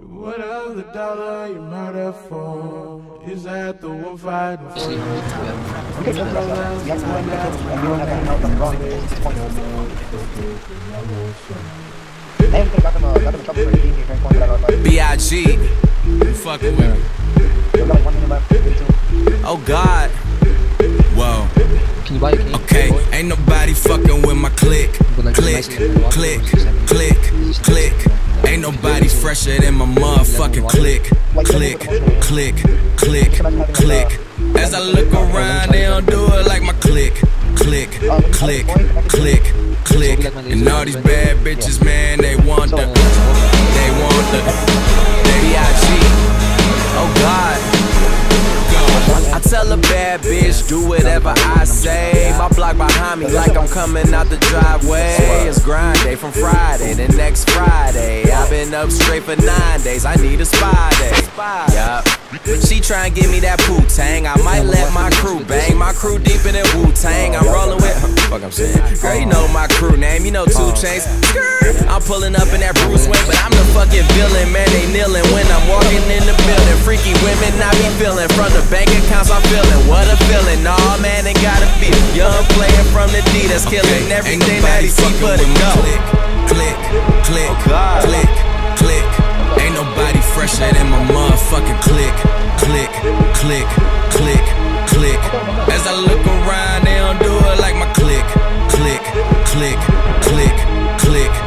What other dollar you murder for? Is that the one fighting for? B.I.G. Fucking with me. Oh God. Whoa. Okay, ain't nobody fucking with my click. Click, click, click, click. Ain't nobody fresher than my motherfucking click. Click, click, click, click. As I look around, they don't do it like my click. Click, click, click, click. And all these bad bitches, man, they want the B.I.G. Oh God. I tell a bad bitch, do whatever I say. My block behind me like I'm coming out the driveway. It's grind day from Friday to next Friday. I've been up straight for 9 days, I need a spy day. Yup. She try and give me that Wu-Tang. I might let my crew bang. My crew deeper than Wu-Tang. I'm rolling with, fuck I'm saying. Girl, you know my crew name, you know 2 Chainz. I'm pulling up in that Bruce Wayne, but I'm the fucking villain. Man, they kneeling when I'm walking in the building. Freaky women I be feeling. From the bank accounts I'm feeling. What a feeling. Nah, man, it gotta be young player from the D that's killing everything that he see but it go. Click, click, click, click. Ain't nobody fresher than my motherfucking click. Click, click, click, click. As I look around, they don't do it like my click. Click, click, click, click.